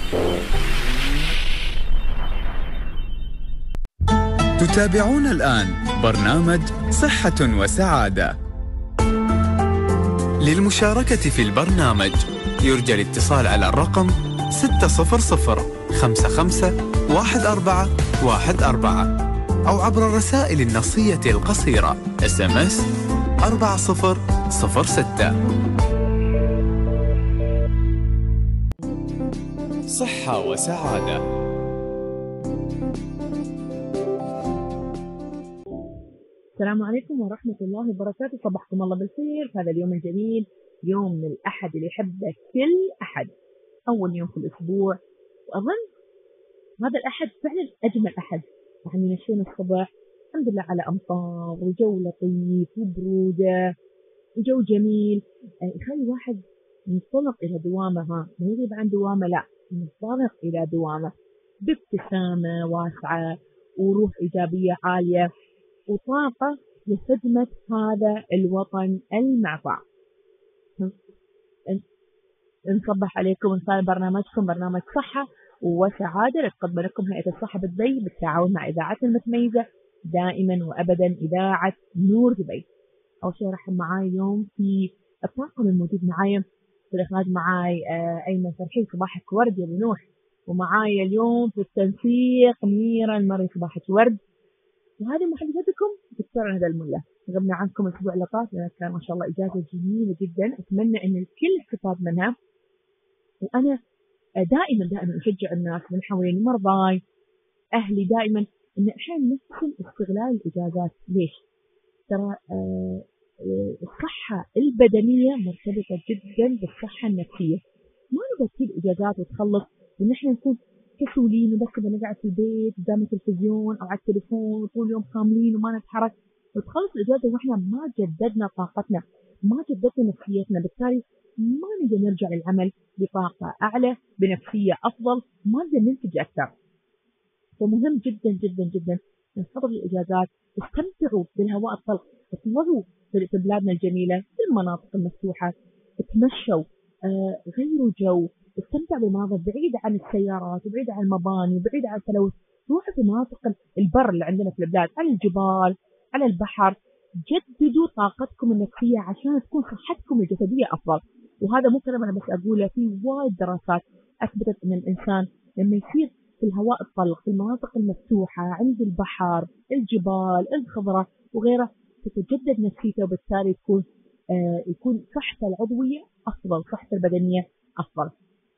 تتابعون الآن برنامج صحة وسعادة. للمشاركة في البرنامج يرجى الاتصال على الرقم 600-55-14-14 أو عبر الرسائل النصية القصيرة SMS 4006. صحة وسعادة. السلام عليكم ورحمة الله وبركاته. صبحكم الله بالخير في هذا اليوم الجميل، يوم الأحد اللي يحبه كل أحد، أول يوم في الأسبوع. وأظن هذا الأحد فعلا أجمل أحد، يعني مشينا الصبح الحمد لله على أمطار وجو لطيف وبرودة وجو جميل، يخلي الواحد ينطلق إلى دوامه، ما يغيب عن دوامه، لا ينطلق إلى دوامه بابتسامة واسعة وروح إيجابية عالية وطاقة لخدمة هذا الوطن المعطاء. نصبح عليكم من خلال برنامجكم، برنامج صحة وسعادة اللي تقدم لكم هيئة الصحة بدبي بالتعاون مع إذاعتنا المتميزة دائما وأبدا إذاعة نور دبي. أول شيء رحب معاي اليوم في الطاقم الموجود معاي في الإخراج، معاي أيمن فرحي، صباحك ورد يا أبو نوح، ومعاي اليوم في التنسيق ميرا المري، صباحك ورد. وهذه محدثتكم دكتورة ندى الملا. غبنا عنكم الأسبوع اللي طاف لأن كان ما شاء الله إجازة جميلة جدا، أتمنى أن الكل استفاد منها. وأنا دائما أشجع الناس من حوالين مرضاي أهلي دائما أن إحنا نحسن استغلال الإجازات. ليش؟ ترى الصحة البدنية مرتبطة جدا بالصحة النفسية. ما نبغى تجيب إجازات وتخلص ونحن نكون كسولين وبس بنقعد في البيت قدام التلفزيون أو على التليفون وطول اليوم خاملين وما نتحرك، وتخلص الإجازة وإحنا ما جددنا طاقتنا، ما جددنا نفسيتنا، بالتالي ما نقدر نرجع للعمل بطاقة أعلى بنفسية أفضل، ما نقدر ننتج أكثر. فمهم جدا جدا جدا نستغل الإجازات، استمتعوا بالهواء الطلق، اطلعوا في بلادنا الجميلة في المناطق المفتوحة، اتمشوا، غيروا جو، استمتعوا بالمناظر بعيد عن السيارات وبعيد عن المباني وبعيد عن التلوث. روحوا في مناطق البر اللي عندنا في البلاد، على الجبال، على البحر، جددوا طاقتكم النفسية عشان تكون صحتكم الجسدية أفضل. وهذا مو كلام أنا بس أقوله، في وايد دراسات أثبتت أن الإنسان لما يصير في الهواء الطلق في المناطق المفتوحة عند البحر، الجبال، الخضرة وغيره، تتجدد نفسيته وبالتالي يكون صحته العضوية أفضل، صحته البدنية أفضل.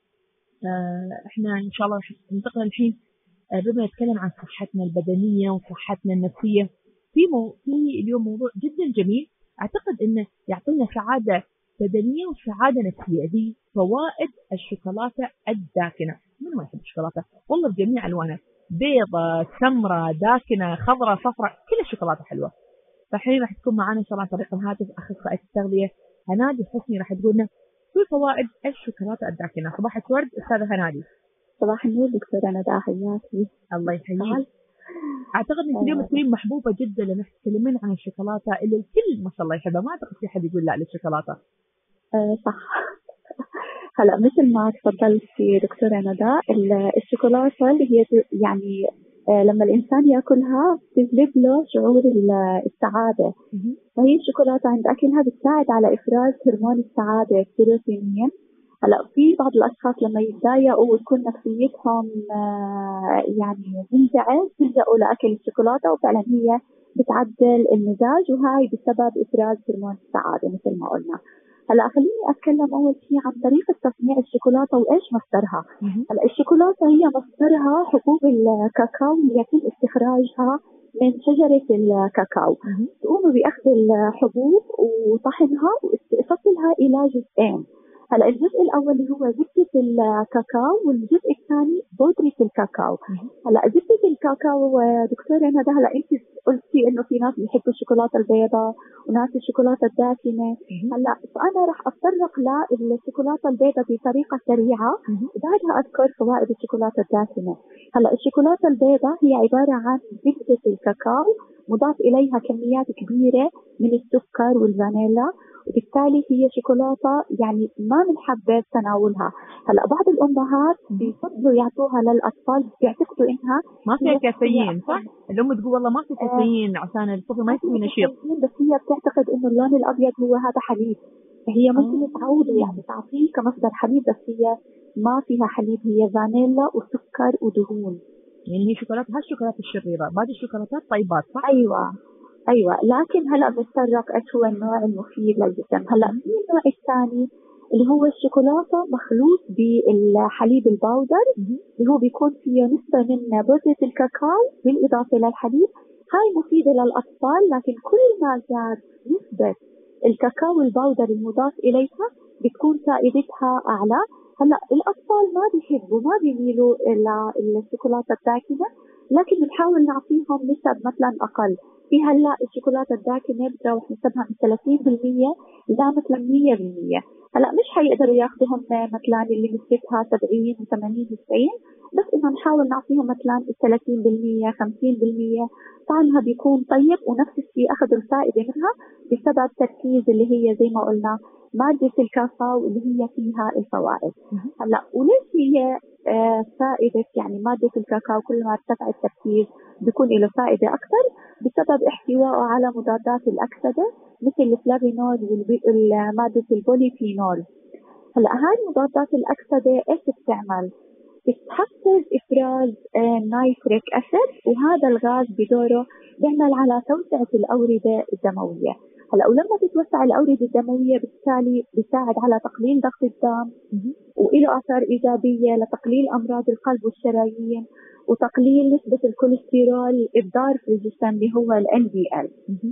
احنا إن شاء الله رح ننتقل الحين بما نتكلم عن صحتنا البدنية وصحتنا النفسية. في اليوم موضوع جدا جميل، أعتقد إنه يعطينا سعادة بدنية وسعادة نفسية. دي فوائد الشوكولاتة الداكنة. من ما يحب الشوكولاتة؟ والله بجميع ألوانها، بيضة، سمراء، داكنة، خضراء، صفراء، كل الشوكولاتة حلوة. فالحين راح تكون معنا إن شاء الله عن طريق الهاتف أخصائية التغذية هنادي حسني، راح تقول لنا شو فوائد الشوكولاتة الداكنة. صباحك ورد أستاذة هنادي. صباح النور دكتورة ندى، حياكي. الله يحييك. أعتقد إنك اليوم تكونين محبوبة جدا لأنك تتكلمين عن الشوكولاتة اللي الكل ما شاء الله يحبها، ما أعتقد في حد يقول لا للشوكولاتة. صح. هلا مثل ما تفضلتي دكتورة ندى، الشوكولاتة اللي هي يعني لما الإنسان يأكلها تجلب له شعور السعادة. فهي الشوكولاتة عند أكلها بتساعد على إفراز هرمون السعادة السيروتونين. هلا في بعض الأشخاص لما يتضايقوا وتكون نفسيتهم يعني منزعج بيلجأوا لأكل الشوكولاتة، وفعلا هي بتعدل المزاج، وهاي بسبب إفراز هرمون السعادة مثل ما قلنا. هلا خليني أتكلم أول شيء عن طريقة تصنيع الشوكولاتة وإيش مصدرها. هلا الشوكولاتة هي مصدرها حبوب الكاكاو اللي يتم استخراجها من شجرة الكاكاو. تقوموا بأخذ الحبوب وطحنها وفصلها إلى جزئين. هلا الجزء الأول اللي هو زبدة الكاكاو، والجزء الثاني بودرة الكاكاو. هلا زبدة الكاكاو دكتورة ندى، هلا أنت قلتي إنه في ناس بيحبوا الشوكولاتة البيضاء وناس الشوكولاتة الداكنة. هلا فأنا رح أتطرق للشوكولاتة البيضاء بطريقة سريعة وبعدها أذكر فوائد الشوكولاتة الداكنة. هلا الشوكولاتة البيضاء هي عبارة عن زبدة الكاكاو مضاف إليها كميات كبيرة من السكر والفانيلا، وبالتالي هي شوكولاتة يعني ما بنحبذ تناولها. هلا بعض الأمهات بيفضلوا يعطوها للأطفال، بيعتقدوا إنها ما فيها كافيين، صح؟ الأم تقول والله ما في كافيين عشان الطفل ما يسوي نشيط، بس هي بتعتقد إنه اللون الأبيض هو هذا حليب، فهي ممكن تعوده يعني تعطيه كمصدر حليب، بس هي ما فيها حليب، هي فانيلا وسكر ودهون. يعني هي شوكولاتة، هالشوكولاتة الشريرة، باقي الشوكولاتات طيبات، صح؟ أيوة، لكن هلا بنتطرق إيش هو النوع المفيد للجسم. هلا في النوع الثاني اللي هو الشوكولاتة مخلوط بالحليب الباودر، اللي هو بيكون فيه نسبة من بودرة الكاكاو بالإضافة للحليب. هاي مفيدة للأطفال، لكن كل ما زاد نسبة الكاكاو الباودر المضاف إليها بتكون فائدتها أعلى. هلا الأطفال ما بيحبوا، ما بيميلوا للشوكولاتة الداكنة، لكن بنحاول نعطيهم نسب مثلا أقل. في هلا الشوكولاتة الداكنة بتروح نسبها من 30% إلى مثلا 100%. هلا مش حيقدروا ياخذوهم مثلا اللي نسبتها 70 و80 و90، بس إنه نحاول نعطيهم مثلا 30% 50%. طعمها بيكون طيب، ونفس الشيء أخذوا الفائدة منها بسبب تركيز اللي هي زي ما قلنا مادة الكاكاو اللي هي فيها الفوائد. هلا وليش هي فائدة يعني مادة الكاكاو كل ما ارتفع التركيز بيكون له فائدة أكثر؟ بسبب احتوائه على مضادات الأكسدة مثل الفلافينول ومادة البوليفينول. هلا هاي مضادات الأكسدة إيش بتعمل؟ بتحفز إفراز نايتريك أسيد، وهذا الغاز بدوره بيعمل على توسعة الأوردة الدموية. هلا ولما تتوسع الأوردة الدموية بالتالي بيساعد على تقليل ضغط الدم، وإله آثار إيجابية لتقليل أمراض القلب والشرايين وتقليل نسبة الكوليسترول الضار في الجسم اللي هو ال LDL.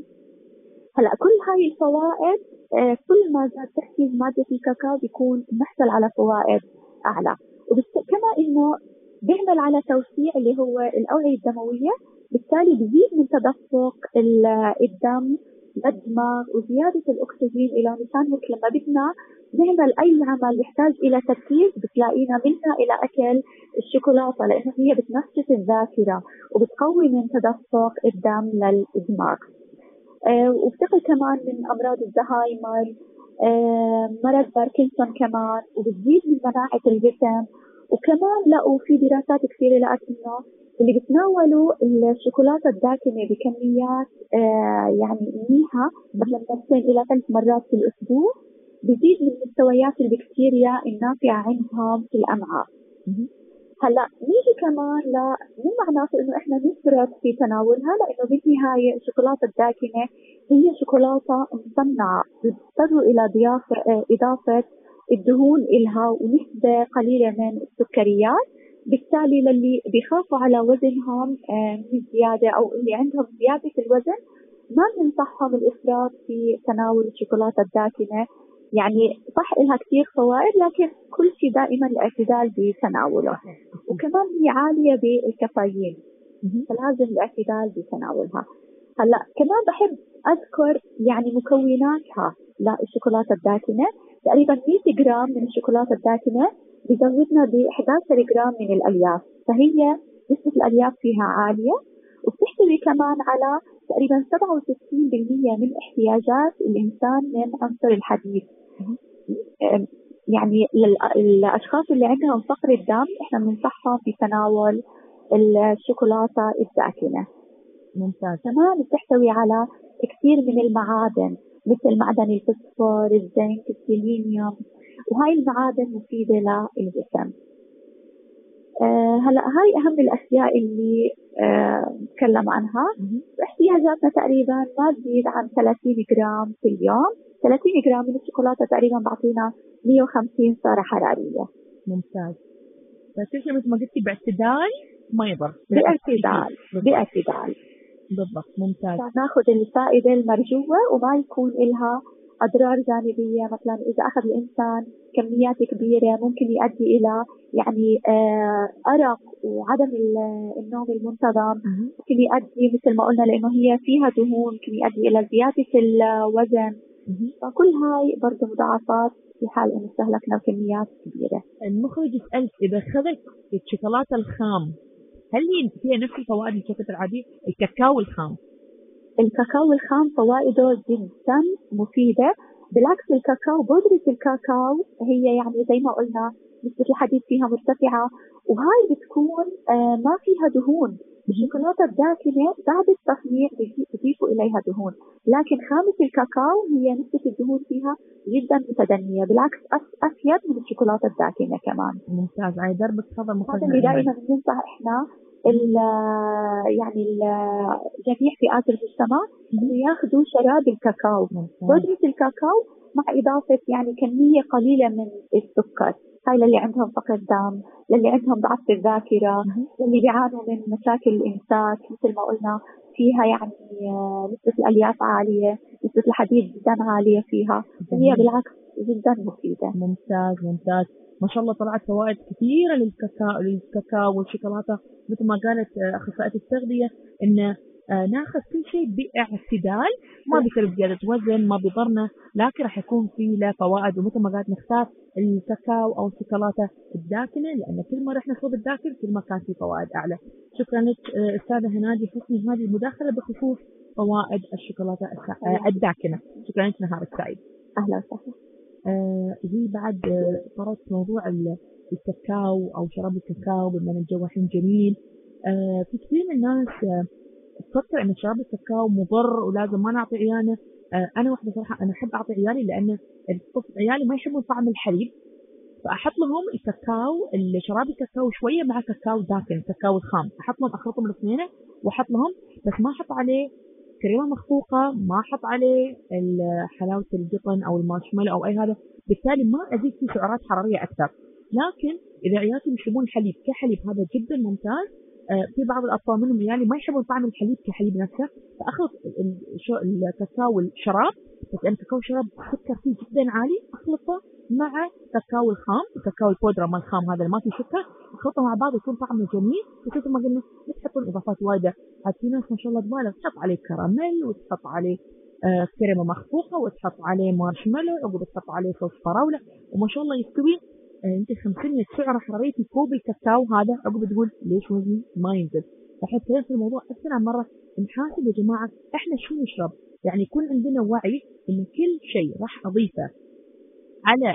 هلا كل هاي الفوائد كل ما زاد تركيز مادة الكاكاو بيكون نحصل على فوائد أعلى. كما إنه بيعمل على توسيع اللي هو الأوعية الدموية، بالتالي بيزيد من تدفق الدم للدماغ وزيادة الأكسجين إلى مشان هيك لما بدنا نعمل أي عمل يحتاج إلى تركيز بتلاقينا منا إلى أكل الشوكولاتة، لأنه هي بتنشط الذاكرة وبتقوي من تدفق الدم للدماغ. وبتقي كمان من أمراض الزهايمر، مرض باركنسون كمان، وبتزيد من مناعة الجسم. وكمان لقوا في دراسات كثيرة لقت إنه اللي بتناولوا الشوكولاتة الداكنة بكميات يعني منيحة مثلا 2 إلى 3 مرات في الأسبوع بزيد من مستويات البكتيريا النافعة عندهم في الأمعاء. هلا نيجي كمان مو معناته انه احنا نفرط في تناولها، لانه بالنهايه الشوكولاته الداكنه هي شوكولاته مصنعه، بيضطروا الى اضافه الدهون إلها ونسبه قليله من السكريات. بالتالي للي بيخافوا على وزنهم من زياده او اللي عندهم زياده في الوزن ما بننصحهم الافراط في تناول الشوكولاته الداكنه. يعني صح إلها كثير فوائد، لكن كل شيء دائما الاعتدال بتناوله. وكمان هي عالية بالكافيين، فلازم الاعتدال بتناولها. هلا كمان بحب أذكر يعني مكوناتها للشوكولاتة الداكنة. تقريبا 100 جرام من الشوكولاتة الداكنة بيزودنا ب 11 جرام من الألياف، فهي نسبة الألياف فيها عالية، وبتحتوي كمان على تقريبا 67% من احتياجات الإنسان من عنصر الحديد. يعني للأشخاص اللي عندهم فقر الدم احنا بننصحهم بتناول الشوكولاتة الداكنة. ممتاز. كمان بتحتوي على كثير من المعادن مثل معدن الفوسفور، الزنك، السيلينيوم، وهاي المعادن مفيدة للجسم. هلا هاي أهم الأشياء اللي نتكلم عنها. احتياجاتنا تقريبا ما تزيد عن 30 جرام في اليوم. 30 جرام من الشوكولاتة تقريبا بعطينا 150 سعرة حرارية. ممتاز. بس مثل ما قلتي باعتدال ما يضر. باعتدال بالضبط. ممتاز. ناخذ الفائدة المرجوة وما يكون لها أضرار جانبية. مثلا إذا أخذ الإنسان كميات كبيرة ممكن يؤدي إلى يعني أرق وعدم النوم المنتظم، ممكن يؤدي مثل ما قلنا لأنه هي فيها دهون ممكن يؤدي إلى زيادة الوزن. فكل هاي برضه مضاعفات في حال إنه استهلكنا كميات كبيرة. المخرج يسألك إذا أخذت الشوكولاتة الخام هل هي فيها نفس الفوائد الشوكولاتة العادية؟ الكاكاو الخام. الكاكاو الخام فوائده جدا مفيدة، بالعكس الكاكاو بودرة الكاكاو هي يعني زي ما قلنا نسبة الحديد فيها مرتفعة، وهاي بتكون ما فيها دهون. الشوكولاتة الداكنة بعد التصنيع بيضيفوا إليها دهون، لكن خامة الكاكاو هي نسبة الدهون فيها جدا متدنية، بالعكس أفيد من الشوكولاتة الداكنة كمان. ممتاز. على درب التفضل هذا اللي دائما بننصح إحنا يعني جميع فئات المجتمع إنه ياخذوا شراب الكاكاو، بودرة الكاكاو مع إضافة يعني كمية قليلة من السكر. هاي للي عندهم فقر دم، للي عندهم ضعف في الذاكرة، للي بيعانوا من مشاكل الإمساك مثل ما قلنا فيها يعني نسبة الألياف عالية، نسبة الحديد جدا عالية فيها، فهي بالعكس جدا مفيدة. ممتاز ممتاز. ما شاء الله طلعت فوائد كثيرة للكاكاو والشوكولاتة. مثل ما قالت أخصائية التغذية إن ناخذ كل شيء باعتدال، ما بيصير زيادة وزن، ما بيضرنا، لكن راح يكون فيه له فوائد. ومثل ما قالت نختار الكاكاو أو الشوكولاتة الداكنة، لأن كل ما رحنا صوب الداكن كل ما كان فيه فوائد أعلى. شكرا لك أستاذة هنادي حسني هذه المداخلة بخصوص فوائد الشوكولاتة الداكنة. شكرا لك، نهارك سعيد. أهلا وسهلا. هي بعد طرت موضوع الكاكاو أو شراب الكاكاو بما أن الجو الحين جميل. في كثير من الناس تفكر أن شراب الكاكاو مضر ولازم ما نعطي عيالنا. أنا واحدة صراحة أنا أحب أعطي عيالي، لأن عيالي ما يحبون طعم الحليب، فأحط لهم الكاكاو شراب الكاكاو شوية مع كاكاو داكن، الكاكاو الخام، أحط لهم أخلطهم الاثنين وأحط لهم، بس ما أحط عليه كريمة مخفوقة، ما أحط عليه حلاوة القطن أو المارشميلو أو أي هذا، بالتالي ما أزيد فيه سعرات حرارية أكثر. لكن إذا عيالي يشربون الحليب كحليب هذا جدا ممتاز. في بعض الأطفال منهم يعني ما يحبون طعم الحليب كحليب نفسه، فأخلط الكاكاو الشراب، بس أن كاكاو شراب السكر فيه جدا عالي، أخلطه مع كاكاو الخام، الكاكاو البودرة مال الخام هذا اللي ما فيه سكر، أخلطه مع بعض يكون طعمه جميل. وشوفوا ما قلنا لا تحطون إضافات وايدة، في ناس ما شاء الله تبالغ تحط عليه كراميل وتحط عليه كريمة مخفوقة وتحط عليه مارشميلو وعقب تحط عليه صوص فراولة، وما شاء الله يستوي يمكن 500 سعر حرارية في كوب الكاكاو هذا. عقب تقول ليش وزني ما ينزل؟ فحين تكلم في الموضوع أكثر عن مرة، نحاسب يا جماعة إحنا شو نشرب، يعني يكون عندنا وعي إن كل شيء راح أضيفه على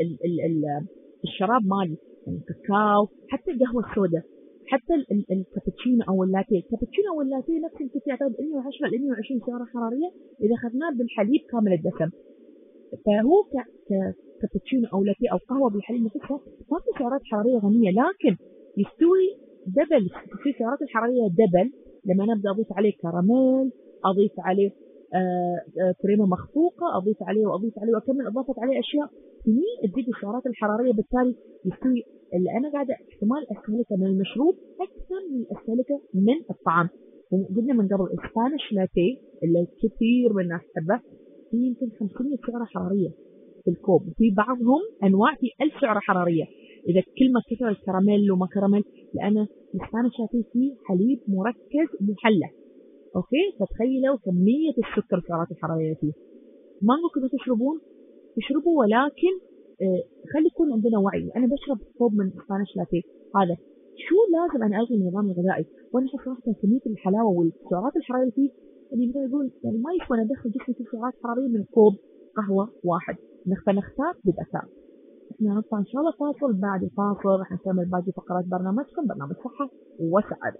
الشراب مالي، يعني الكاكاو، حتى القهوة السوداء، حتى الكابتشينو أو اللاتيه. الكابتشينو أو اللاتيه نفس الكيس يعتبر 110 ل 120 سعر حرارية إذا أخذناه بالحليب كامل الدسم. فهو كابتشينو أو لاتيه أو قهوة بالحليب نفسها ما في سعرات حرارية غنية، لكن يستوي دبل في السعرات الحرارية دبل لما نبدأ أضيف عليه كراميل، أضيف عليه كريمة مخفوقة، أضيف عليه وأكمل أضافت عليه أشياء تزيد السعرات الحرارية، بالتالي يستوي اللي أنا قاعدة احتمال أستهلكه من المشروب أكثر من أستهلكه من الطعام. وقلنا من قبل الاسبانيش لاتيه اللي كثير من الناس تحبه في يمكن 500 سعرة حرارية في الكوب، وفي بعضهم أنواع في 1000 سعرة حرارية إذا كل ما كثر الكراميل وما كراميل، لأن الاسبانيش لاتيه فيه حليب مركز محلى. اوكي، فتخيلوا كمية السكر والسعرات الحرارية فيه. ما نقول كيف تشربون، تشربوا، ولكن خلي يكون عندنا وعي. انا بشرب كوب من اسبانيش لاتيه هذا، شو لازم انا الغي النظام الغذائي؟ وانا صراحة كمية الحلاوة والسعرات الحرارية فيه اللي مثلا يقول يعني ما يسوى ندخل جسمي في سعرات حرارية من كوب قهوة واحد. فنختار بذكاء. احنا نطلع ان شاء الله فاصل، بعد الفاصل راح نكمل باقي فقرات برنامجكم، برنامج صحة وسعادة.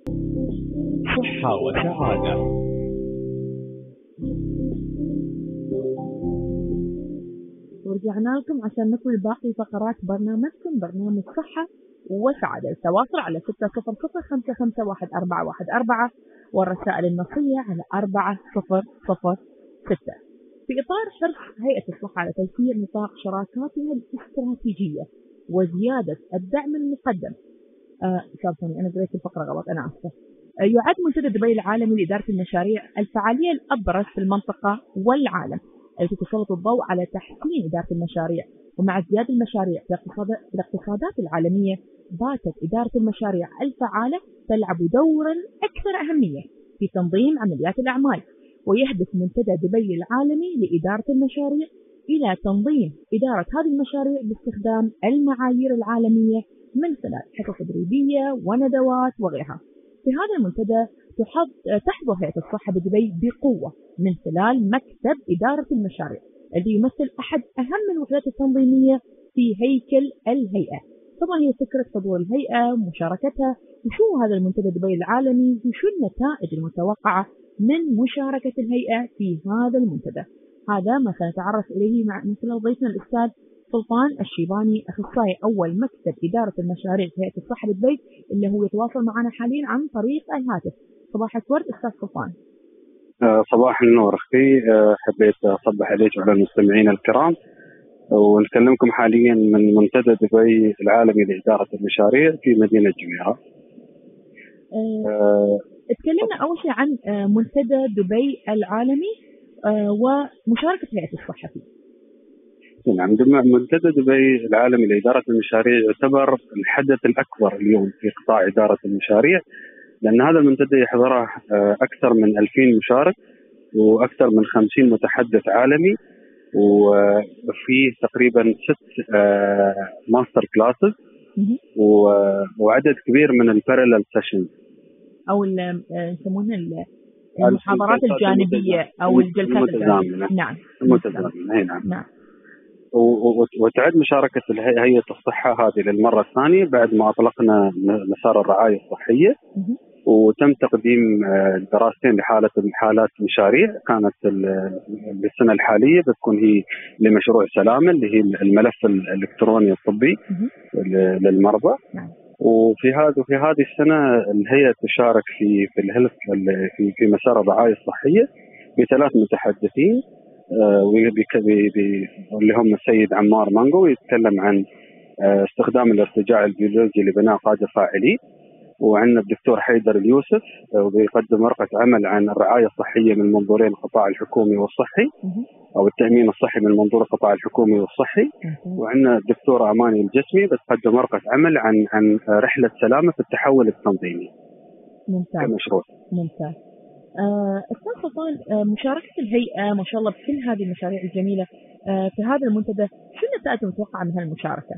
صحة وسعادة. ورجعنا لكم عشان نكمل باقي فقرات برنامجكم، برنامج صحة وسعادة. التواصل على 600551414 والرسائل النصية على 4006. في إطار حرص هيئة الصحة على توفير نطاق شراكاتها الاستراتيجية وزيادة الدعم المقدم سامحوني أنا قريت الفقرة غلط، أنا آسفة. يعد منتدى دبي العالمي لإدارة المشاريع الفعالية الأبرز في المنطقة والعالم، التي تسلط الضوء على تحسين إدارة المشاريع. ومع ازدياد المشاريع في الاقتصادات العالمية، باتت إدارة المشاريع الفعالة تلعب دورا أكثر أهمية في تنظيم عمليات الأعمال. ويهدف منتدى دبي العالمي لإدارة المشاريع إلى تنظيم إدارة هذه المشاريع باستخدام المعايير العالمية من خلال حصص تدريبية وندوات وغيرها. في هذا المنتدى تحظى هيئة الصحة بدبي بقوة من خلال مكتب إدارة المشاريع الذي يمثل أحد أهم الوحدات التنظيمية في هيكل الهيئة. طبعا هي فكرة حضور الهيئة ومشاركتها، وشو هذا المنتدى دبي العالمي وشو النتائج المتوقعة من مشاركة الهيئة في هذا المنتدى. هذا ما سنتعرف إليه من خلال ضيفنا الأستاذ سلطان الشيباني، أخصائي أول مكتب إدارة المشاريع في هيئة الصحة بدبي، اللي هو يتواصل معنا حاليا عن طريق الهاتف. صباح الورد أستاذ سلطان. صباح النور أختي. حبيت أصبح عليك وعلى المستمعين الكرام، ونكلمكم حاليا من منتدى دبي العالمي لإدارة المشاريع في مدينة جميرة. اتكلمنا أول شيء عن منتدى دبي العالمي ومشاركة هيئة الصحة فيه. نعم، منتدى دبي العالمي لإدارة المشاريع يعتبر الحدث الأكبر اليوم في قطاع إدارة المشاريع، لأن هذا المنتدى يحضره أكثر من 2000 مشارك وأكثر من 50 متحدث عالمي، وفيه تقريبا 6 ماستر كلاسز وعدد كبير من البارلل سيشن أو يسمونها المحاضرات الجانبية أو الجلسات الجانبية. نعم المتزامنة. نعم. وتعد مشاركة هيئة الصحة هذه للمرة الثانية بعد ما أطلقنا مسار الرعاية الصحية، وتم تقديم دراستين لحالات مشاريع كانت للسنة الحالية بتكون هي لمشروع سلامة اللي هي الملف الإلكتروني الطبي للمرضى. وفي هذه السنة الهيئة تشارك في الهيلث في مسار الرعاية الصحية ب3 متحدثين، اللي هم السيد عمار مانجو يتكلم عن استخدام الارتجاع البيولوجي لبناء قادة فاعلين، وعندنا الدكتور حيدر اليوسف وبيقدم ورقة عمل عن الرعاية الصحية من منظورين القطاع الحكومي والصحي أو التأمين الصحي من منظور القطاع الحكومي والصحي، وعندنا الدكتور أماني الجسمي بتقدم ورقة عمل عن رحلة سلامة في التحول التنظيمي. ممتاز. كمشروع. ممتاز. أستاذ سلطان، مشاركة الهيئة ما شاء الله بكل هذه المشاريع الجميلة في هذا المنتدى، شو النتائج المتوقعة من هالمشاركة؟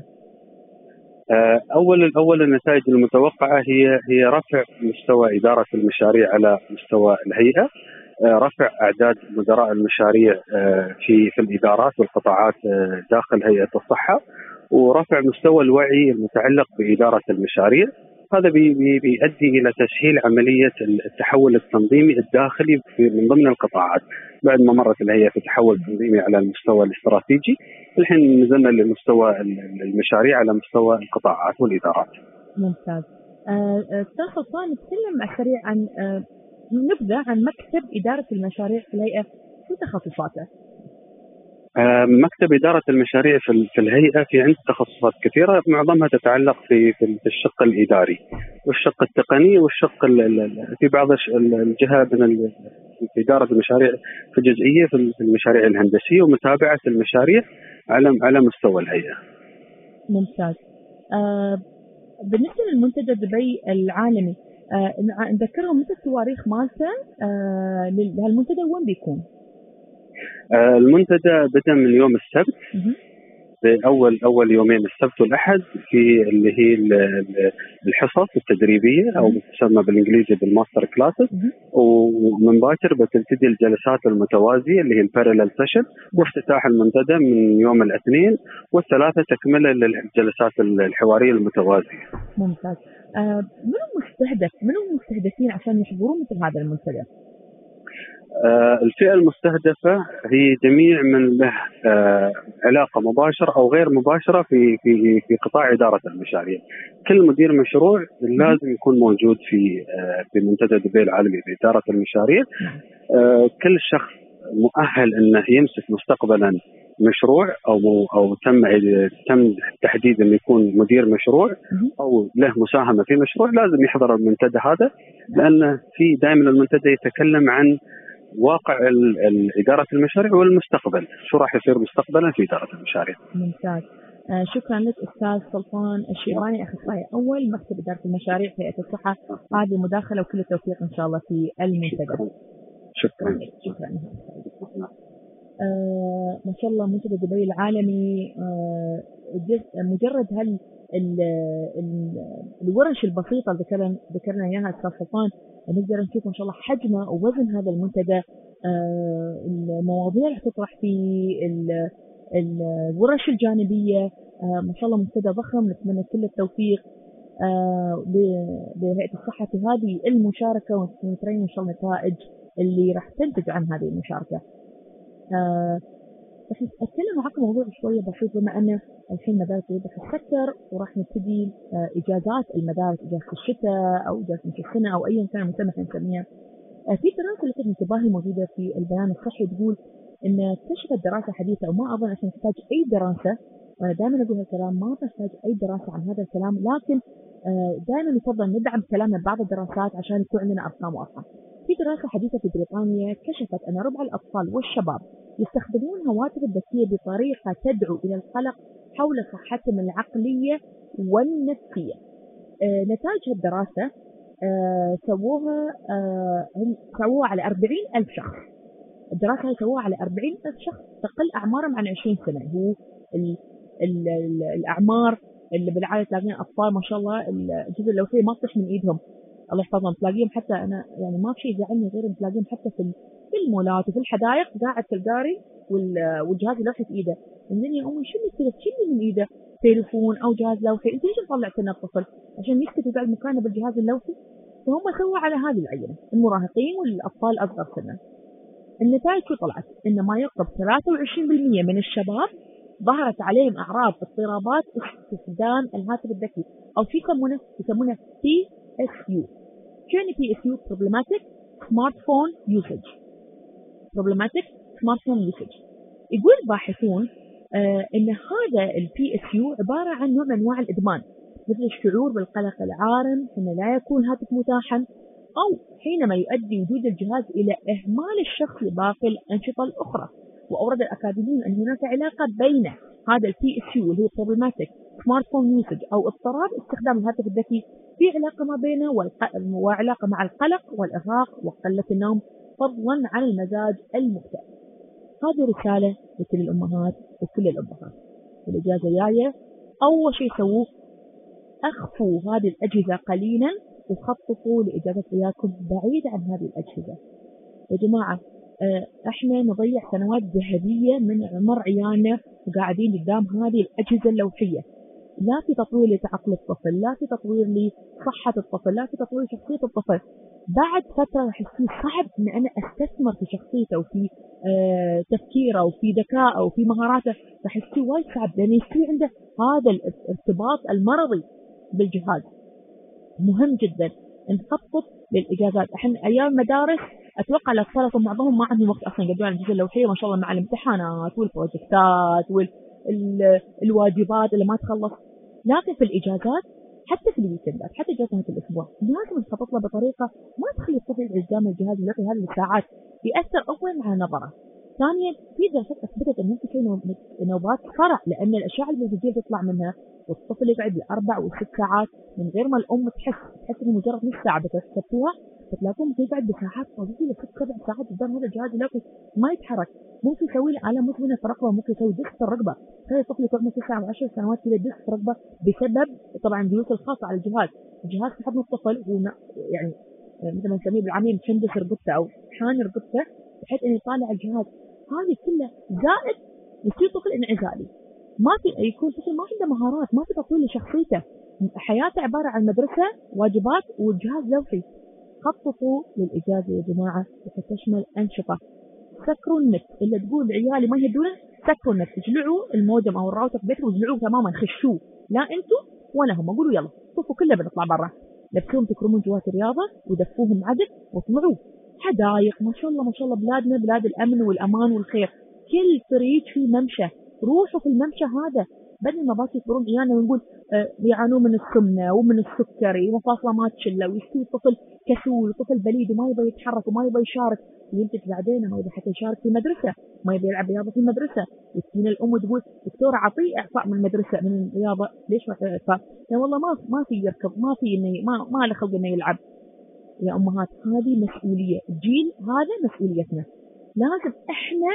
أول النتائج المتوقعة هي رفع مستوى إدارة المشاريع على مستوى الهيئة، رفع أعداد مدراء المشاريع في الإدارات والقطاعات داخل هيئة الصحة، ورفع مستوى الوعي المتعلق بإدارة المشاريع. هذا بيؤدي إلى تسهيل عملية التحول التنظيمي الداخلي من ضمن القطاعات. بعد ما مرت الهيئة في تحول تنظيمي على المستوى الاستراتيجي، الحين نزلنا لمستوى المشاريع على مستوى القطاعات والإدارات. ممتاز. أستاذ سلطان، نتكلم سريع عن نبذة عن مكتب إدارة المشاريع في الهيئة، شو تخصصاته؟ مكتب إدارة المشاريع في الهيئة في عنده تخصصات كثيرة، معظمها تتعلق في الشق الإداري والشق التقني والشق في بعض الجهات من إدارة المشاريع في جزئية في المشاريع الهندسية ومتابعة المشاريع على مستوى الهيئة. ممتاز. بالنسبة للمنتدى دبي العالمي، نذكرهم متى التواريخ مالته لهالمنتدى وين بيكون؟ المنتدى بدأ من يوم السبت، أول يومين السبت والأحد في اللي هي الحصص التدريبية أو تسمى بالإنجليزي بالماستر كلاسز، ومن باكر بتبتدي الجلسات المتوازية اللي هي البارلل سيشن، وافتتاح المنتدى من يوم الاثنين والثلاثة تكملة للجلسات الحوارية المتوازية. ممتاز. من المستهدفين عشان يحضرون مثل هذا المنتدى؟ الفئة المستهدفة هي جميع من له علاقة مباشرة أو غير مباشرة في قطاع إدارة المشاريع. كل مدير مشروع لازم يكون موجود في منتدى دبي العالمي لإدارة المشاريع. كل شخص مؤهل أنه يمسك مستقبلا مشروع أو تم تحديد أنه يكون مدير مشروع أو له مساهمة في مشروع لازم يحضر المنتدى هذا، لأن في دائما المنتدى يتكلم عن واقع إدارة المشاريع والمستقبل، شو راح يصير مستقبلا في إدارة المشاريع. ممتاز. شكرا لك أستاذ سلطان الشيباني، أخصائي أول مكتب إدارة المشاريع في هيئة الصحة. هذه المداخلة وكل التوفيق إن شاء الله في المنتدى. شكرا. ما شاء الله منتدى دبي العالمي مجرد الورش البسيطة ذكرنا إياها أستاذ سلطان، نقدر نشوف إن شاء الله حجمه ووزن هذا المنتدى، المواضيع اللي تطرح في الورش الجانبية. ما شاء الله منتدى ضخم، نتمنى كل التوفيق لهيئة الصحة في هذه المشاركة، ونترين إن شاء الله النتائج اللي راح تنتج عن هذه المشاركة. راح أتكلم معكم موضوع شوية بسيط، بما أن الحين مدارس تتسكر وراح نبتدي إجازات المدارس، إجازة الشتاء أو إجازة نصف السنة أو أيا كان المسمى نسميها. في دراسة لفتت انتباهي موجودة في البيان الصحي تقول إن اكتشفت دراسة حديثة، وما أظن عشان تحتاج أي دراسة، وأنا دائما أقول هالكلام، ما تحتاج أي دراسة عن هذا الكلام، لكن دائما يفضل ندعم كلامنا ببعض الدراسات عشان يكون عندنا أرقام وأرقام. في دراسة حديثة في بريطانيا كشفت أن ربع الأطفال والشباب يستخدمون هواتف الذكية بطريقة تدعو إلى القلق حول صحتهم العقلية والنفسية. نتائج الدراسة سووها على 40,000 شخص. الدراسة سووها على 40,000 شخص تقل أعمارهم عن 20 سنة. هو الأعمار اللي بالعادة تلاقيها أطفال ما شاء الله الجزء اللوحي ما تطيح من إيدهم، الله يحفظهم، تلاقيهم حتى أنا يعني ما في شيء يزعلني غير تلاقيهم حتى في المولات وفي الحدائق قاعد تلقاري والجهاز اللوحي في إيده. إنزين يا أمي شو اللي كذا تشيلي من إيده تليفون أو جهاز لوحي؟ أنت ليش طلعت لنا الطفل عشان يسكت ويقعد مكانه بالجهاز اللوحي؟ فهم سووا على هذه العينة المراهقين والأطفال الأصغر سنا. النتائج شو طلعت؟ إن ما يقرب 23% من الشباب ظهرت عليهم أعراض اضطرابات استخدام الهاتف الذكي، أو في يسمونه PSU. شو يعني PSU؟ Problematic Smartphone Usage. Problematic Smartphone Usage. يقول الباحثون إن هذا ال PSU عبارة عن نوع من أنواع الإدمان، مثل الشعور بالقلق العارم حين لا يكون هاتف متاحا، أو حينما يؤدي وجود الجهاز إلى إهمال الشخص لباقي الأنشطة الأخرى. وأورد الأكاديميون أن هناك علاقة بين هذا ال PSU اللي هو Problematic Smartphone Usage أو اضطراب استخدام الهاتف الذكي، في علاقة ما بينه وعلاقة مع القلق والإرهاق وقلة النوم، فضلا عن المزاج المكتئب. هذه رسالة لكل الأمهات وكل الأبهات. الإجازة جاية، أول شيء سووه أخفوا هذه الأجهزة قليلا وخططوا لإجازة عيالكم بعيد عن هذه الأجهزة. يا جماعة احنا نضيع سنوات ذهبية من عمر عيالنا وقاعدين قدام هذه الأجهزة اللوحية، لا في تطوير لعقل الطفل، لا في تطوير لصحة الطفل، لا في تطوير شخصية الطفل. بعد فترة راح يصير صعب ان انا استثمر في شخصيته وفي تفكيره وفي ذكائه وفي مهاراته، راح يصير وايد صعب لان يصير عنده هذا الارتباط المرضي بالجهاز. مهم جدا نخطط للاجازات. احنا ايام المدارس اتوقع الاطفال معظمهم ما عندهم وقت اصلا يقعدون على الأجهزة اللوحية ما شاء الله، مع الامتحانات والبروجكتات والواجبات اللي ما تخلص. لكن في الاجازات حتى في الويكندات حتى اجازات الاسبوع لازم نخطط له بطريقه ما تخلي الطفل قدام الجهاز اللوحي هذه الساعات، ياثر اولا على نظره، ثانيا في دراسات اثبتت ان ممكن يصير نوبات صرع، لان الاشعه الفيزيائيه تطلع منها والطفل يقعد ل4 و6 ساعات من غير ما الام تحس انه مجرد نص ساعه بس تسكتوها فتلاقوه ممكن يقعد بساعات طويله 6-7 ساعات قدام هذا الجهاز اللوحي ما يتحرك. ممكن يسوي له علامه مزمنه في الرقبه، ممكن يسوي ديسك في الرقبه. تخيل الطفل يكون عمره 9 او 10 سنوات كذا ديسك في الرقبه بسبب طبعا الجيوش الخاصه على الجهاز في حضن الطفل، هو يعني مثل ما نسميه بالعاميه مشندس رقبته او حان رقبته بحيث انه يطالع الجهاز. هذه كلها زائد يصير طفل انعزالي، ما في يكون طفل ما عنده مهارات، ما في تطوير لشخصيته، حياته عباره عن مدرسه واجبات والجهاز لوحي. خططوا للاجازه يا جماعه وتشمل انشطه. سكروا النت، اللي تقول عيالي ما يهدونه سكروا النت، اجلعوا المودم او الراوتر في بيتهم واجلعوه تماما، خشوه، لا انتم ولا هم، قولوا يلا طفوا كلنا بنطلع برا، لبسوهم تكرمون جوات الرياضه ودفوهم عدد واطلعوا حدايق. ما شاء الله ما شاء الله بلادنا بلاد الامن والامان والخير، كل طريق في ممشى، روحوا في الممشى هذا بدل ما باقي يكبرون عيالنا ونقول يعانون من السمنة ومن السكري ومفاصله ما تشله ويستوي الطفل كسول وطفل بليد وما يبغى يتحرك وما يبغى يشارك، وينتج بعدين ما يبغى حتى يشارك في المدرسة، ما يبغى يلعب رياضة في المدرسة، وتجينا الأم وتقول دكتورة عطيه إعفاء من المدرسة من الرياضة. ليش ما إعفاء؟ يعني والله ما في يركض، ما في إنه ما له خلق إنه يلعب. يا أمهات هذه مسؤولية الجيل، هذا مسؤوليتنا. لازم إحنا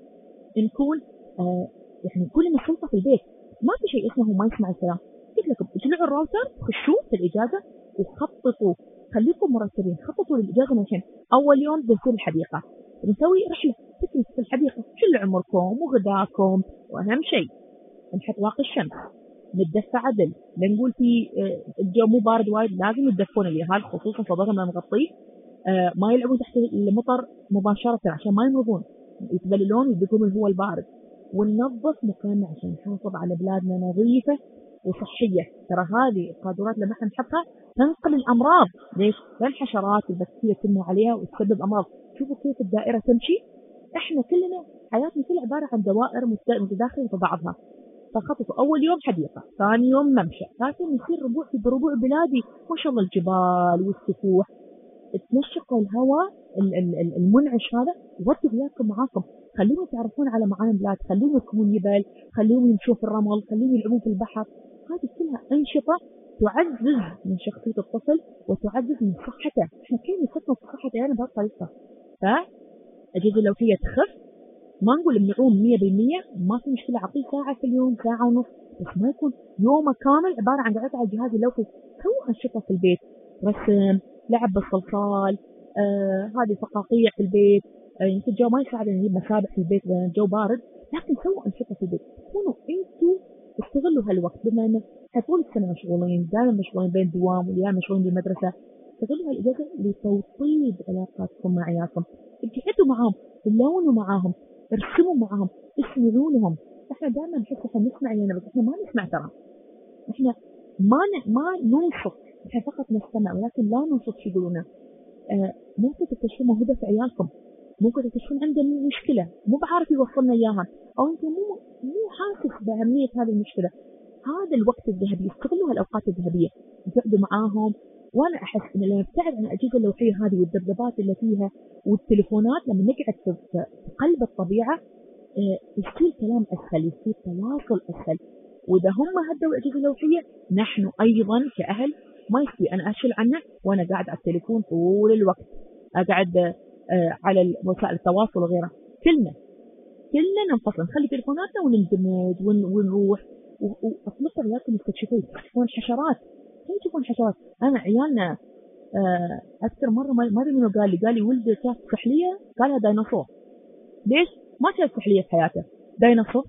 نكون يعني نكون لنا سلطة في البيت. ما في شيء اسمه ما يسمع الكلام. قلت لكم اجلعوا الراوتر، خشوا في الإجازة وخططوا، خليكم مرتبين، خططوا للإجازة من الحين. أول يوم بنصير الحديقة، بنسوي رحلة بيكنيك في الحديقة، شلوا عمركم وغداكم، وأهم شيء نحط واقي الشمس، نتدفى عدل، نقول في الجو مو بارد وايد لازم يتدفون اليهال خصوصا صدرهم مغطيه، ما يلعبون تحت المطر مباشرة عشان ما يمرضون، يتبللون ويدقون الهواء البارد، وننظف مكاننا عشان نحافظ على بلادنا نظيفة وصحية. ترى هذه القاذورات لما احنا نحطها تنقل الأمراض. ليش؟ لأن الحشرات والبكتيريا تنمو عليها وتسبب أمراض. شوفوا كيف الدائرة تمشي. احنا كلنا حياتنا كلها عبارة عن دوائر متداخلة في بعضها. فخططوا أول يوم حديقة، ثاني يوم ممشى، ثالث يوم يصير ربوع في ربوع بلادي ما شاء الله الجبال والسفوح. تنشقوا الهواء المنعش هذا، ودوا عيالكم معاكم، خليهم يتعرفون على معالم بلاد، خليهم يركبون جبل، خليهم يمشون في الرمل، خليهم يلعبون في البحر. هذه كلها أنشطة تعزز من شخصية الطفل وتعزز من صحته. احنا كيف نستثمر في صحة عيالنا بهذه الطريقة؟ فالأجهزة اللوحية تخف، ما نقول امنعوه 100%، ما في مشكلة، أعطيه ساعة في اليوم، ساعة ونص، بس ما يكون يومه كامل عبارة عن قعدة على الجهاز اللوحي. سووا أنشطة في البيت، رسم، لعب بالصلصال، هذه فقاقيع في البيت. يمكن الجو ما يساعد نجيب مسابح في البيت لأن الجو بارد، لكن سووا أنشطة في البيت. كونوا أنتوا استغلوا هالوقت، بما أنه طول السنة مشغولين، دائما مشغولين بين الدوام والأيام مشغولين بالمدرسة، استغلوا هالإجازة لتوطيد علاقاتكم مع عيالكم. ابتعدوا معاهم، لونوا معاهم، ارسموا معاهم، اسمعوا لهم. احنا دائما نحس احنا نسمع لنا، بس احنا ما نسمع. ترى احنا ما ننصت، احنا فقط نستمع ولكن لا ننصت شو يقولون. ممكن تكتشفون موهبة في عيالكم، ممكن تكتشفون عنده مشكلة مو بعارف يوصلنا اياها، او انت مو حاسس بأهمية هذه المشكلة. هذا الوقت الذهبي، استغلوا هالاوقات الذهبية، ابتعدوا معاهم. وانا احس ان لما نبتعد عن الاجهزه اللوحيه هذه والذبذبات اللي فيها والتليفونات، لما نقعد في قلب الطبيعه يصير كلام اسهل، يصير تواصل اسهل. واذا هم هدوا الاجهزه اللوحيه، نحن ايضا كاهل ما يصير انا اشيل عنه وانا قاعد على التليفون طول الوقت، اقعد على وسائل التواصل وغيرها. كلنا ننفصل، نخلي تليفوناتنا ونندمج ونروح. واطلقوا عيالكم يستكشفون حشرات. كيف يشوفون حشرات؟ انا عيالنا اذكر مره ما ادري منو قال لي ولد شاف سحليه، قالها ديناصور. ليش؟ ما شاف سحليه في حياته. ديناصور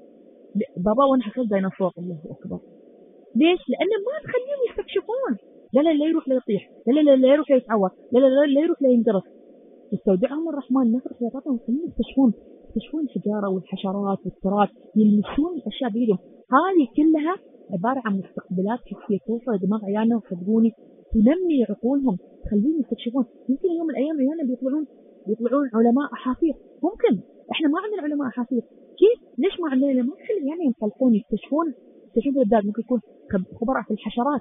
بابا وانا حصل ديناصور. الله اكبر. ليش؟ لانه ما تخليهم يستكشفون. لا يروح لا يطيح، لا يروح لا يتعور، لا يروح لا ينقرص. يستودعهم الرحمن، نفرح حياتهم وخليهم يكتشفون الحجاره والحشرات والتراب، يلمسون الاشياء بيدهم. هذه كلها عباره عن مستقبلات حسيه توصل لدماغ عيالنا، وصدقوني تنمي عقولهم، تخليهم يستكشفون. يمكن يوم من الايام عيالنا بيطلعون علماء احافير. ممكن احنا ما عندنا علماء احافير، كيف؟ ليش ما عندنا؟ ما نخلي يعني ينطلقون يكتشفون الابداع. ممكن يكون خبراء في الحشرات.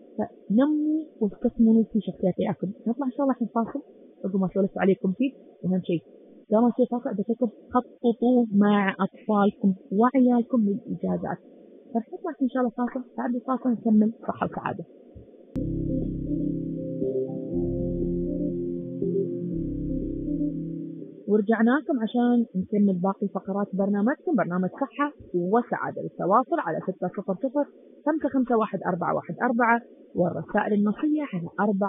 فنموا واستثمروا في شخصيات عيالكم. نطلع ان شاء الله الحين فاصل، رغم ما سولفت عليكم فيه. واهم شيء لما يصير فاصل بدكم خططوا مع اطفالكم وعيالكم للاجازات. راح نطلع ان شاء الله فاصل، بعد الفاصل نكمل صحه وسعاده. ورجعنا لكم عشان نكمل باقي فقرات برنامجكم، برنامج صحة وسعادة. للتواصل على 600-551-414 والرسائل النصية على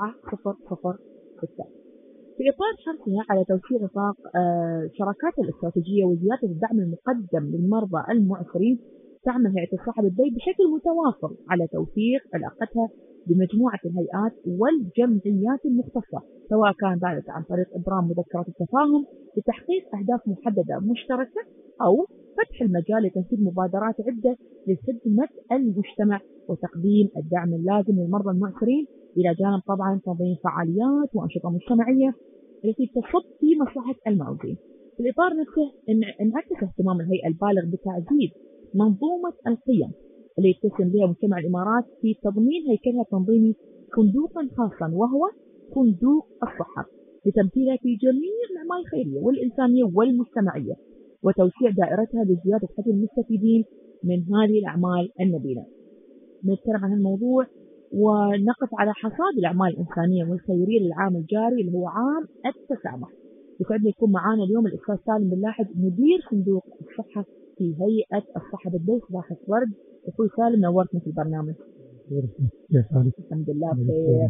4006. في إطار حرصها على توسيع نطاق شراكات الاستراتيجية وزيادة الدعم المقدم للمرضى المعسرين، تعمل هيئة الصحة بالبي بشكل متواصل على توثيق علاقتها بمجموعة الهيئات والجمعيات المختصة، سواء كان ذلك عن طريق إبرام مذكرات التفاهم لتحقيق أهداف محددة مشتركة، أو فتح المجال لتنفيذ مبادرات عدة لخدمة المجتمع وتقديم الدعم اللازم للمرضى المعسرين، إلى جانب طبعا تنظيم فعاليات وأنشطة مجتمعية التي تصب في مصلحة المعوزين. في الإطار نفسه انعكس اهتمام الهيئة البالغ بتعزيز منظومة القيم اللي يتسم بها مجتمع الإمارات في تضمين هيكلها التنظيمي صندوقا خاصا، وهو صندوق الصحة، لتمثيلها في جميع الأعمال الخيرية والإنسانية والمجتمعية، وتوسيع دائرتها لزيادة حجم المستفيدين من هذه الأعمال النبيلة. نتكلم عن الموضوع ونقف على حصاد الأعمال الإنسانية والخيرية للعام الجاري اللي هو عام التسامح. يسعدني يكون معانا اليوم الأستاذ سالم بن لاحق، مدير صندوق الصحة في هيئة الصحة بالبيت. صباح الورد أخوي سالم، نورتنا في البرنامج. الحمد لله بخير.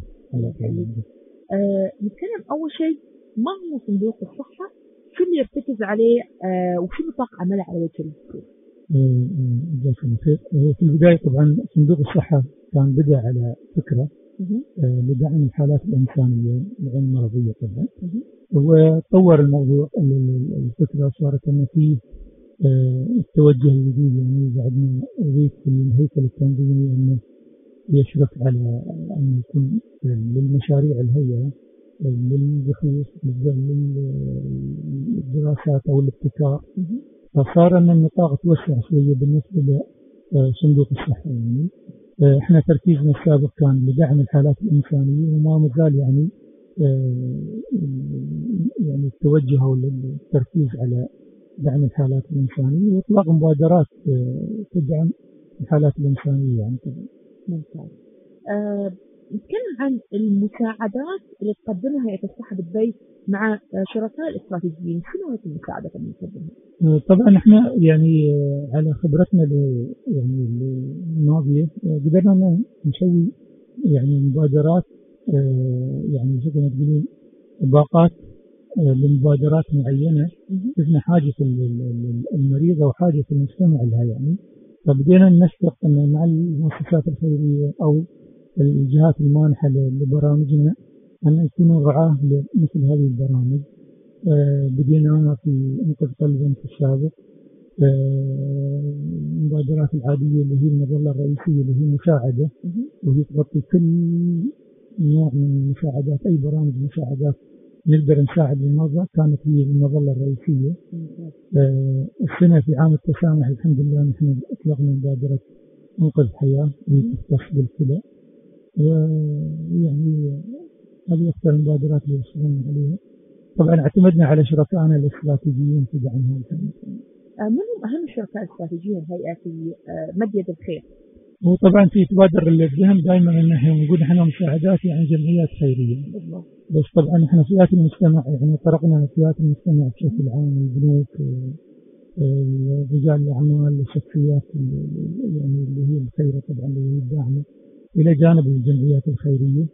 نتكلم أول شيء، ما هو صندوق الصحة؟ شو اللي يرتكز عليه وشو نطاق عمله على وجه الخصوص؟ جزاكم خير. في البداية طبعا صندوق الصحة كان بدأ على فكرة لدعم الحالات الإنسانية الغير مرضية طبعا، وطور الموضوع. الفكرة صارت أن فيه التوجه الجديد، يعني بعد ما أضيف في الهيكل التنظيمي أنه يشرف على أن يكون للمشاريع الهيئة للبحوث للدراسات أو الابتكار. فصار أن النطاق توسع شوية بالنسبة لصندوق الصحة. يعني احنا تركيزنا السابق كان لدعم الحالات الإنسانية، وما مازال يعني التوجه أو التركيز على دعم الحالات الإنسانية وإطلاق مبادرات تدعم الحالات الإنسانية يعني. ممتاز. نتكلم عن المساعدات اللي تقدمها هيئة الصحة بالبيت مع شركاء الاستراتيجيين. شنو هي المساعدات اللي نقدمها؟ طبعا احنا يعني على خبرتنا الماضية قدرنا نسوي يعني مبادرات، يعني زي ما تقولين باقات لمبادرات معينة تبنى حاجة المريض أو حاجة المجتمع لها يعني. فبدينا ننسق أن مع المؤسسات الخيرية أو الجهات المانحة لبرامجنا أن يكونوا رعاة لمثل هذه البرامج. بديناها في أنقذ قلبا في السابق، المبادرات العادية اللي هي المظلة الرئيسية اللي هي مساعدة، وهي تغطي كل نوع من المساعدات، أي برامج مساعدات نقدر نساعد المرضى كانت هي المظلة الرئيسية. السنة في عام التسامح الحمد لله نحن أطلقنا مبادرة أنقذ حياة اللي تختص بالكلى، ويعني هذه أكثر المبادرات اللي اشتغلنا عليها. طبعا اعتمدنا على شركائنا الاستراتيجيين في دعمها. من هم أهم الشركاء الاستراتيجيين الهيئة في مد يد الخير؟ وطبعا في تبادر الذهن دائما ان احنا نقول احنا مساعدات يعني جمعيات خيريه، بس طبعا احنا فئات المجتمع يعني طرقنا فئات المجتمع بشكل عام، البنوك، رجال الاعمال، الشخصيات يعني اللي هي الخيره طبعا اللي هي الداعمه، الى جانب الجمعيات الخيريه.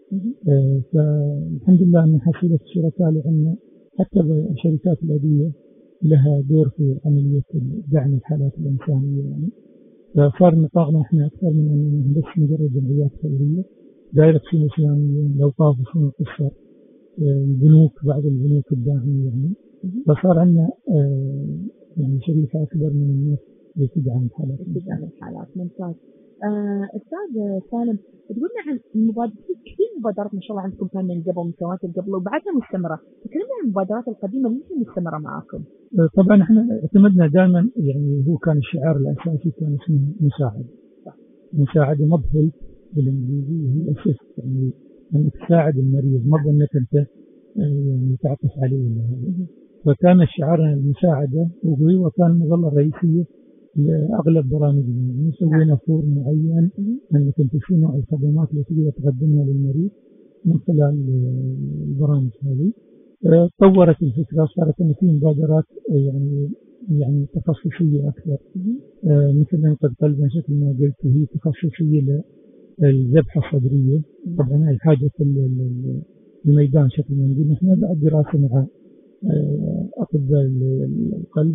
فالحمد لله ان حصيله الشركاء اللي عندنا حتى شركات الادويه لها دور في عمليه دعم الحالات الانسانيه يعني. فصار نطاقنا احنا اكثر من ان بس مجرد جمعيات خيريه، دائره شؤون اسلاميه، الاوقاف وشؤون القصر، البنوك، بعض البنوك الداعمه يعني. فصار عندنا يعني شريحه اكبر من الناس اللي تدعم الحالات. ممتاز. استاذ سالم، تقولنا عن المبادرات، كثير مبادرات ما شاء الله عندكم كان من قبل، من سنوات قبل وبعدها مستمره. تكلمنا عن المبادرات القديمه اللي هي مستمره معاكم. طبعا احنا اعتمدنا دائما يعني هو كان الشعار الاساسي كان اسمه مساعده. مساعده مضهل بالانجليزي هي اسيست، يعني انك تساعد المريض، ما بانك انت يعني تعطف عليه ولا هذا. فكان الشعار المساعده، وهو كان المظله الرئيسيه لاغلب برامجنا. يعني سوينا فور معين انك انت شو نوع الخدمات اللي تقدر تقدمها للمريض من خلال البرامج هذه. طورت الفكره، صارت ان في مبادرات يعني تخصصيه اكثر، مثل انقذ قلبا مثل ما قلت، وهي تخصصيه للذبحه الصدريه. طبعا هاي حاجه الميدان شكل ما نقول. نحن بعد دراسه مع اطباء القلب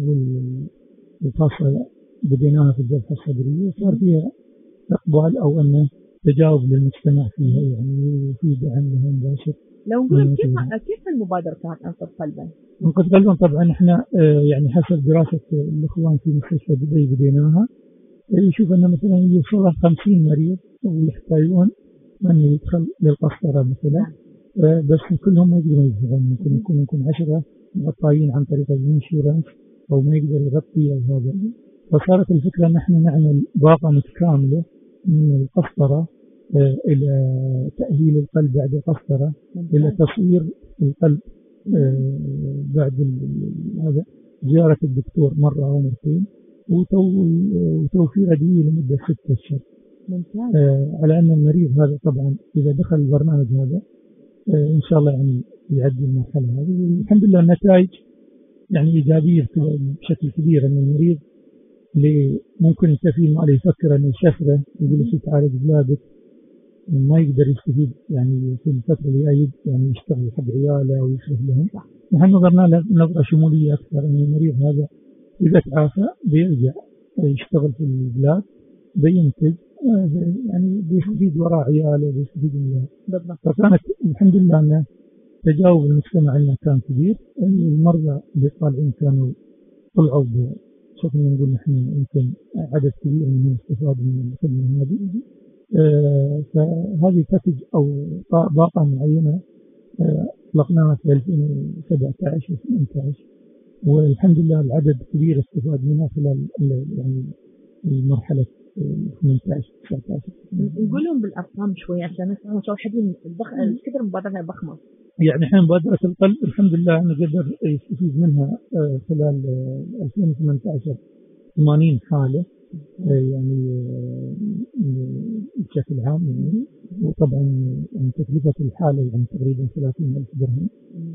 والخاصه بديناها في الذبحه الصدريه، وصار فيها اقبال او انه تجاوب للمجتمع فيها يعني، وفي دعم لها مباشر. لو نقول كيف المبادرة كانت أنقذ قلبا؟ أنقذ قلبا طبعا احنا يعني حسب دراسة الإخوان في مستشفى دبي بديناها، يشوف أن مثلا يوصل 50 مريض ويحتاجون من يدخل للقسطرة مثلا، بس كلهم ما يقدرون يدفعون، ممكن يكون 10 مغطيين عن طريق الانشورنس أو ما يقدر يغطي أو هذا. فصارت الفكرة أن احنا نعمل باقة متكاملة من القسطرة إلى تأهيل القلب بعد القسطرة إلى تصوير القلب بعد هذا زيارة الدكتور مرة أو مرتين وتوفير أدوية لمدة 6 أشهر. على أن المريض هذا طبعا إذا دخل البرنامج هذا إن شاء الله يعني يعدي المرحلة هذه، والحمد لله النتائج يعني إيجابية بشكل كبير. أن المريض اللي ممكن الكثير ما يفكر أن يسافره يقول له تعالج بلادك ما يقدر يستفيد يعني في الفترة اللي جاية يعني يشتغل حق عياله ويصرف لهم. نحن نظرنا له نظرة شمولية أكثر، أن المريض هذا إذا تعافى بيرجع يشتغل في البلاد بينتج يعني بيستفيد وراء عياله بيستفيد منها. فكانت الحمد لله أن تجاوب المجتمع لنا كان كبير. المرضى اللي طالعين كانوا طلعوا بشكل نقول نحن يمكن عدد كبير منهم استفاد من الخدمة هذه. فهذه باكج أو باقة معينة أطلقناها في 2017 و 18 والحمد لله العدد كبير استفاد منها خلال يعني المرحلة 18 19. نقول لهم بالأرقام شوي عشان نسمع حدين كثر المبادرة ضخمة. يعني الحين مبادرة القلب الحمد لله أنا قدر يستفيد منها خلال 2018 80 حالة يعني بشكل عام يعني. وطبعا يعني تكلفة الحالة يعني تقريبا 30,000 درهم.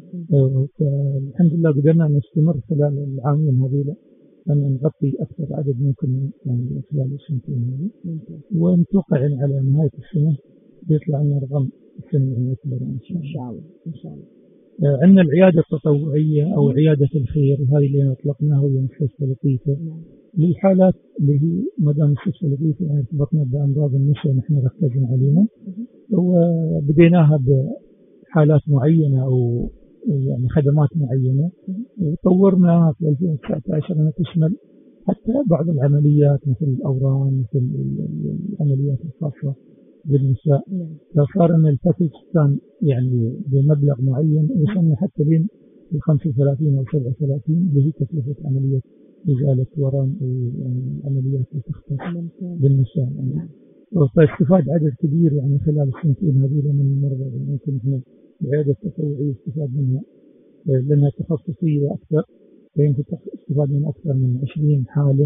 فالحمد لله قدرنا نستمر خلال العامين هذيلا أن نغطي أكثر عدد ممكن يعني خلال السنتين هذه. ونتوقع يعني على نهاية السنة بيطلع لنا رقم السنة يعني أكبر إن شاء الله. إن شاء الله. عندنا العيادة التطوعية أو عيادة الخير هذه اللي أطلقناها وهي مستشفى لطيفة للحالات اللي هي مدام مستشفى لطيفة يعني ارتبطنا بأمراض النساء نحن ركزنا عليها وبديناها بحالات معينة أو يعني خدمات معينة وطورناها في 2019 أنها تشمل حتى بعض العمليات مثل الأورام مثل العمليات الخاصة بالنساء. فصار أن الباكج كان يعني بمبلغ معين وصلنا حتى بين 35 أو 37 اللي هي تكلفة عملية إزالة ورم يعني العمليات اللي تختص بالنساء يعني. فاستفاد عدد كبير يعني خلال السنتين هذه من المرضى ممكن احنا العيادة التطوعية استفاد منها لأنها تخصصية أكثر فيمكن استفاد من أكثر من 20 حالة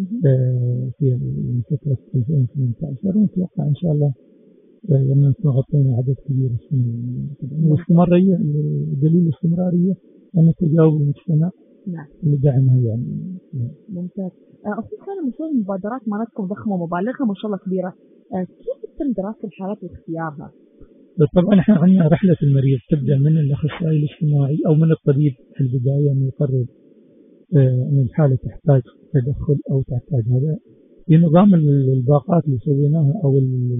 في فترة 2018 ونتوقع إن شاء الله لما نكون غطينا عدد كبير والاستمرارية دليل الاستمرارية أن تجاوب المجتمع لدعمها يعني. ممتاز. أخوي كان مسؤول المبادرات مالتكم ضخمة ومبالغها ما شاء الله كبيرة، كيف تتم دراسة الحالات واختيارها؟ طبعا احنا عندنا رحلة المريض تبدأ من الأخصائي الاجتماعي أو من الطبيب في البداية أن يقرر أن الحالة تحتاج تدخل أو تحتاج هذا. في نظام الباقات اللي سويناها أو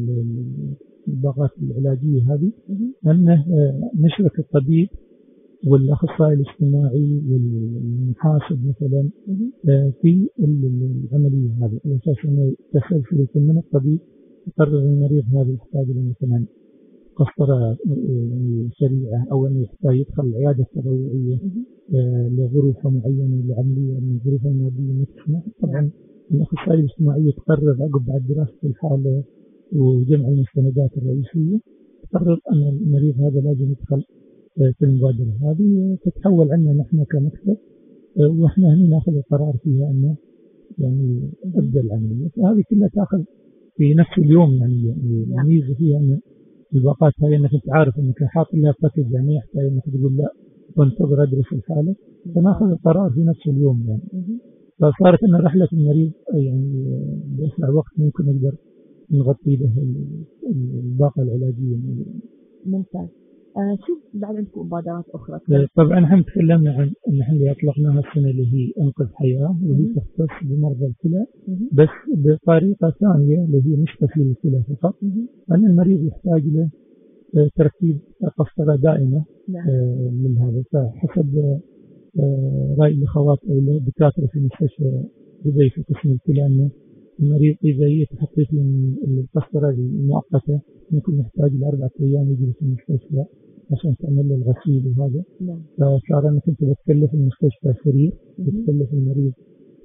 الباقات العلاجية هذه أنه نشرك الطبيب والأخصائي الاجتماعي والمحاسب مثلا في العملية هذه على أساس أنه تسلسل يكون من الطبيب يقرر المريض هذا يحتاج إلى مثلا قسطرة سريعة أو أنه يحتاج يدخل العيادة التطوعية لظروف معينة لعملية من الظروف المادية ما تسمح. طبعا الأخصائي الاجتماعي تقرر عقب بعد دراسة الحالة وجمع المستندات الرئيسية تقرر أن المريض هذا لازم يدخل في المبادرة هذه تتحول عنا نحن كمكتب وإحنا هنا ناخذ القرار فيها أنه يعني تبدأ العملية. فهذه كلها تأخذ في نفس اليوم يعني الميزة فيها أن الباقات هاي أنك أنت عارف أنك حاط لها باكج يعني يحتاج أنك تقول لا وانتظر أدرس الحالة فناخذ القرار في نفس اليوم يعني. فصارت أن رحلة المريض يعني بأسرع وقت ممكن نقدر نغطي له الباقة العلاجية. ممتاز. شوف بعد عندكم مبادرات أخرى؟ طبعا نحن تكلمنا عن أن نحن اللي أطلقناها السنة اللي هي أنقذ حياة وهي تختص بمرضى الكلى بس بطريقة ثانية اللي هي مش غسيل الكلى فقط. أن المريض يحتاج له تركيب قسطرة دائمة من هذا. فحسب رأي الأخوات أو الدكاترة في مستشفى دبي في قسم الكلى أن المريض إذا يتحقق القسطرة المؤقتة ممكن يحتاج ل4 أيام يجلس في المستشفى عشان تعمل له الغسيل وهذا. فصار أنك أنت بتكلف المستشفى سرير بتكلف المريض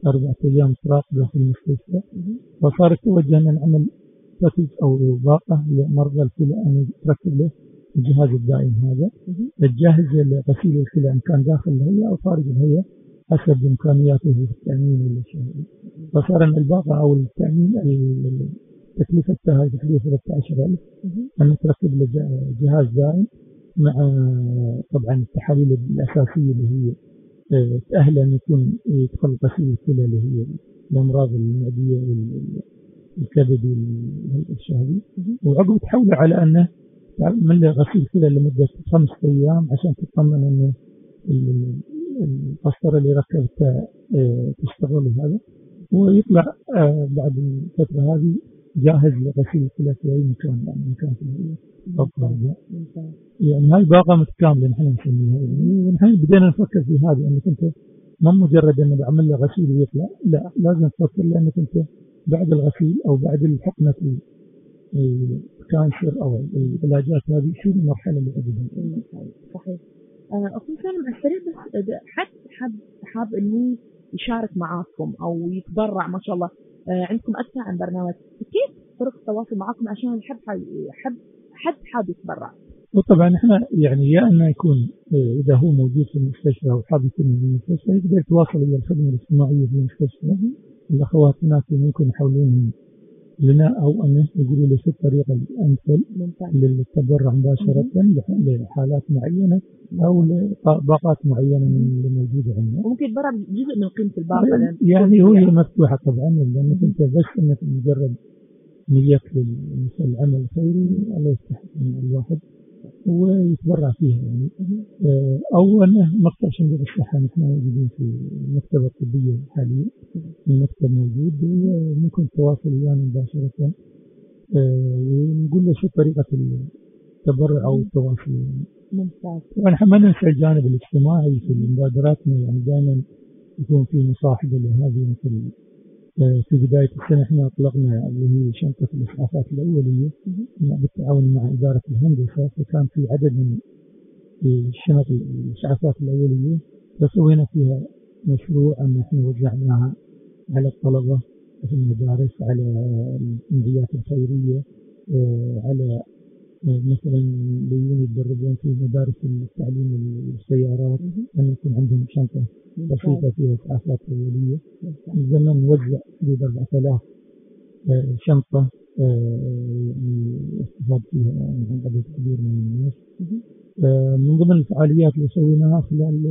4 أيام تراقبه في المستشفى. فصار التوجه أن نعمل باكج أو باقة لمرضى الكلى أن يتركب له الجهاز الدائم هذا، الجاهز لغسيل الكلى إن كان داخل الهيئة أو خارج الهيئة حسب إمكانياته في التأمين ولا شيء. فصار الباقة أو التأمين تكلفتها تكلفة 13,000 أن تركب له جهاز دائم مع طبعا التحاليل الأساسية اللي هي تأهل أن يكون يدخل غسيل الكلى اللي هي الأمراض المعدية والكبد والشهوي، وعقب تحوله على أنه تعمل له غسيل كلى لمدة 5 أيام عشان تطمن أن القسطرة اللي ركبتها تشتغل وهذا، ويطلع بعد الفترة هذه جاهز لغسيل الكلى في أي مكان، يعني مكان في يعني هاي باقة متكاملة نحن نسميها يعني. ونحن بدينا نفكر في هذه أنك أنت ما مجرد أنه بعمل له غسيل ويطلع، لا لازم تفكر لأنك أنت بعد الغسيل أو بعد الحقنة الكانسر أو العلاجات هذه شو المرحلة اللي قبلها. صحيح. أخوي سالم على السريع بس حاب إنه يشارك معاكم أو يتبرع ما شاء الله، عندكم أكثر عن برنامج، كيف طرق التواصل معاكم عشان حد حاب يتبرع؟ وطبعا احنا يعني يا انه يكون اذا هو موجود في المستشفى او حاب يكون في المستشفى يقدر يتواصل الى الخدمه الاجتماعيه في المستشفى، الاخوات هناك ممكن يحولون لنا او انه يقولوا لي شو الطريقه الامثل للتبرع مباشره لحالات معينه او لباقات معينه من اللي موجوده عندنا. وممكن يتبرع جزء من قيمه الباقه يعني هو مفتوحه طبعا، لانك انت بس انك مجرد نية للعمل الخيري الله يفتح الواحد ويتبرع فيها يعني. أو أنه مكتب صندوق الصحة نحن موجودين في المكتبة الطبية حاليا، المكتب موجود وممكن التواصل ويانا مباشرة ونقول له شو طريقة التبرع أو التواصل. ممتاز. طبعا ما ننسى الجانب الاجتماعي في مبادراتنا، يعني دائما يكون في مصاحبة لهذه. مثل في بداية السنة احنا أطلقنا اللي هي شنطة الإسعافات الأولية بالتعاون مع إدارة الهندسة، فكان في عدد من الشنط الإسعافات الأولية فسوينا فيها مشروع أن احنا وزعناها على الطلبة في المدارس، على الجمعيات الخيرية، على مثلا اللي يتدربون في مدارس التعليم السيارات أن يكون عندهم شنطة بسيطة فيها إسعافات أولية. الزمن نوزع حدود 4000 شنطة استفاد فيها عن عدد كبير من الناس. من ضمن الفعاليات اللي سويناها خلال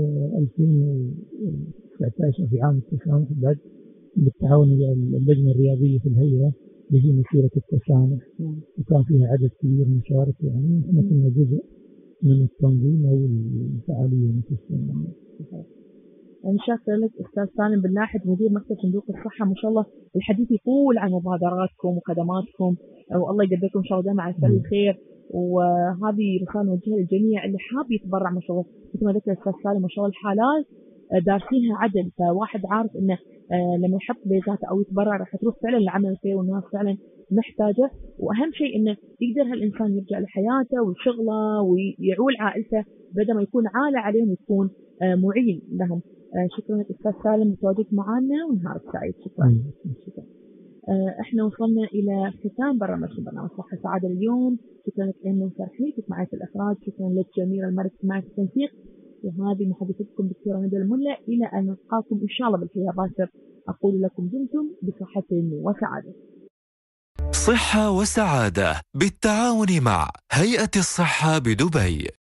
2019 في عام التسامح بعد بالتعاون مع اللجنة الرياضية في الهيئة اللي هي مسيرة التسامح، وكان فيها عدد كبير مشارك، يعني احنا كنا جزء من التنظيم أو الفعالية نفسها. أنا شاكرة لك أستاذ سالم بن لاحد مدير مكتب صندوق الصحة. ما شاء الله الحديث يطول عن مبادراتكم وخدماتكم، والله يقدركم إن شاء الله دائما على فعل الخير. وهذه رسالة نوجهها للجميع اللي حاب يتبرع. ما شاء الله مثل ما ذكر الأستاذ سالم ما شاء الله الحالات دارسينها عدل، فواحد عارف إنه لما يحط بيزاته أو يتبرع راح تروح فعلا لعمل الخير والناس فعلا محتاجة. وأهم شيء إنه يقدر هالإنسان يرجع لحياته وشغله ويعول عائلته بدل ما يكون عالة عليهم يكون معين لهم. شكرا لك أستاذ سالم لتواجدك معنا ونهارك سعيد. شكرا. احنا وصلنا إلى ختام برنامج صحة سعادة اليوم. شكرا لك أيمن فرحيتك معي في الإخراج، شكرا لك جميلة المركز معي في التنسيق، وهذه محدثتكم دكتورة ندى الملا. إلى أن نلقاكم إن شاء الله بالحياة باكر، أقول لكم دمتم بصحة وسعادة. صحة وسعادة بالتعاون مع هيئة الصحة بدبي.